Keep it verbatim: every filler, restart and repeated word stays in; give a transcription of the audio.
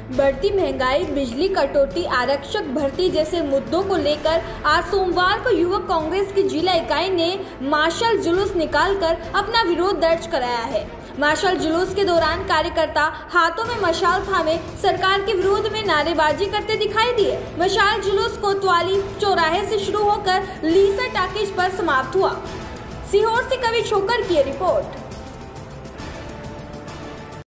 बढ़ती महंगाई, बिजली कटौती, आरक्षक भर्ती जैसे मुद्दों को लेकर आज सोमवार को युवक कांग्रेस की जिला इकाई ने मार्शल जुलूस निकालकर अपना विरोध दर्ज कराया है। मार्शल जुलूस के दौरान कार्यकर्ता हाथों में मशाल थामे सरकार के विरोध में नारेबाजी करते दिखाई दिए। मशाल जुलूस कोतवाली चौराहे से शुरू होकर लीसा टाकीज पर समाप्त हुआ। सीहोर से कवि छोकर की रिपोर्ट।